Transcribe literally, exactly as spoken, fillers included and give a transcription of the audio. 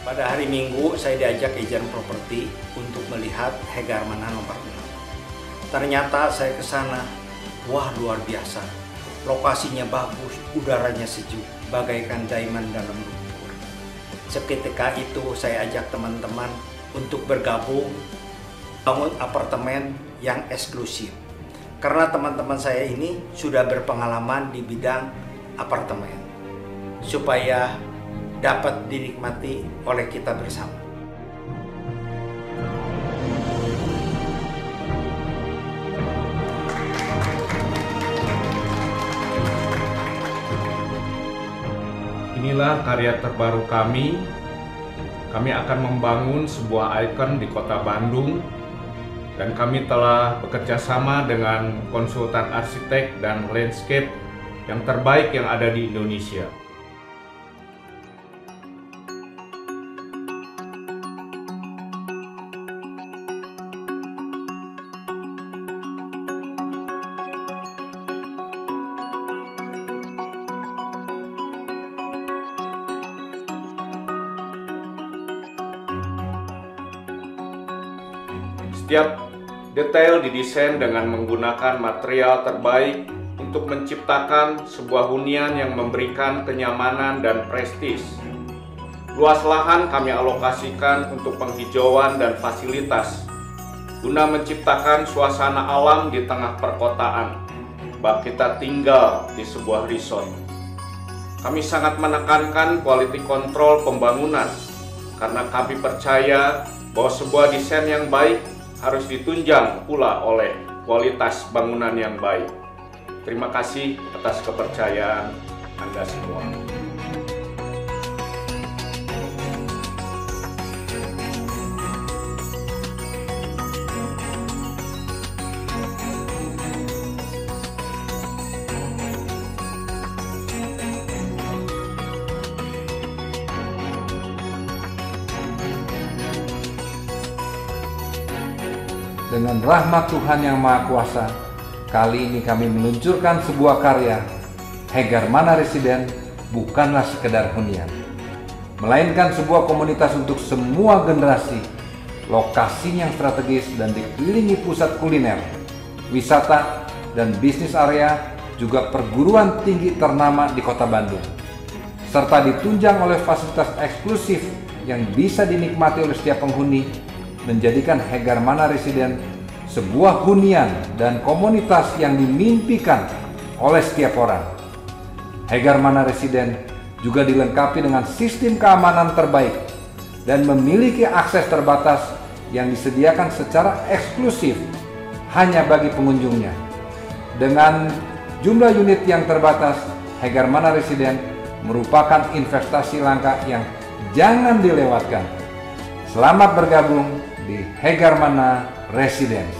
Pada hari Minggu saya diajak Ijen Properti untuk melihat Hegarmana nomor enam. Ternyata saya ke sana, wah luar biasa. Lokasinya bagus, udaranya sejuk, bagaikan diamond dalam lumpur. Seketika itu saya ajak teman-teman untuk bergabung bangun apartemen yang eksklusif. Karena teman-teman saya ini sudah berpengalaman di bidang apartemen, supaya dapat dinikmati oleh kita bersama. Inilah karya terbaru kami. Kami akan membangun sebuah ikon di Kota Bandung, dan kami telah bekerja sama dengan konsultan arsitek dan landscape yang terbaik yang ada di Indonesia. Setiap detail didesain dengan menggunakan material terbaik untuk menciptakan sebuah hunian yang memberikan kenyamanan dan prestis. Luas lahan kami alokasikan untuk penghijauan dan fasilitas, guna menciptakan suasana alam di tengah perkotaan, bak kita tinggal di sebuah resort. Kami sangat menekankan quality control pembangunan, karena kami percaya bahwa sebuah desain yang baik harus ditunjang pula oleh kualitas bangunan yang baik. Terima kasih atas kepercayaan Anda semua. Dengan rahmat Tuhan Yang Maha Kuasa, kali ini kami meluncurkan sebuah karya. Hegarmana Residen bukanlah sekedar hunian, melainkan sebuah komunitas untuk semua generasi. Lokasinya yang strategis dan dikelilingi pusat kuliner, wisata, dan bisnis area, juga perguruan tinggi ternama di Kota Bandung, serta ditunjang oleh fasilitas eksklusif yang bisa dinikmati oleh setiap penghuni, menjadikan Hegarmana Residen sebuah hunian dan komunitas yang dimimpikan oleh setiap orang. Hegarmana Residen juga dilengkapi dengan sistem keamanan terbaik dan memiliki akses terbatas yang disediakan secara eksklusif hanya bagi pengunjungnya. Dengan jumlah unit yang terbatas, Hegarmana Residen merupakan investasi langka yang jangan dilewatkan. Selamat bergabung di Hegarmana Residence.